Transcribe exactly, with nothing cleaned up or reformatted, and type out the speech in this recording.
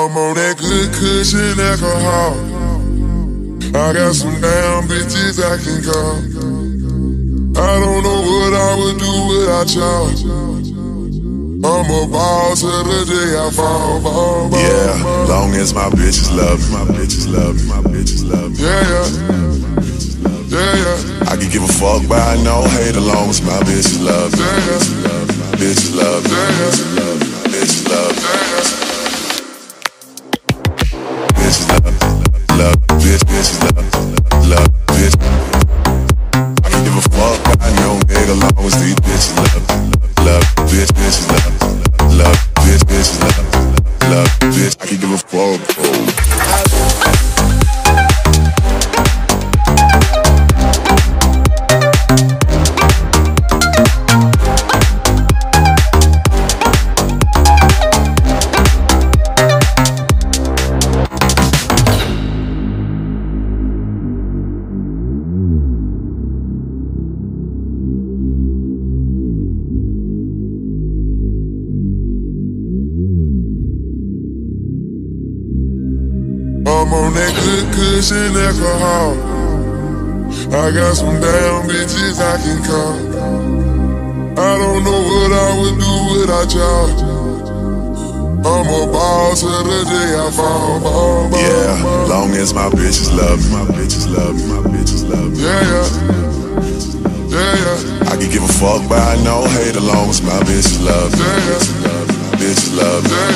I'm on that good cushion alcohol. I got some damn bitches I can call. I don't know what I would do without y'all. I'm a boss till the day I fall, fall, fall. Yeah, long as my bitches love me, my bitches love me, my bitches love me. Yeah, yeah, yeah, yeah. I can give a fuck by no hate, as long as my bitches love me. Yeah, yeah. My bitches love me, Yeah, yeah. my bitches love me. Yeah, yeah. Bitches love, love, bitch, bitches love, love, bitch. I can give a fuck by no hate, as long as these bitches love, love, bitch, bitches love, love, bitch, bitches love, love, bitch. I can give a fuck. I'm on that good cushion alcohol. I got some damn bitches I can call. I don't know what I would do without y'all. I'm a boss till the day I fall, fall, fall. Yeah, long as my bitches love me, my bitches love me, my bitches love me. Yeah, yeah, yeah, yeah. I can give a fuck by no hate, as long as my bitches love me. Yeah, yeah. My bitches love me. Yeah,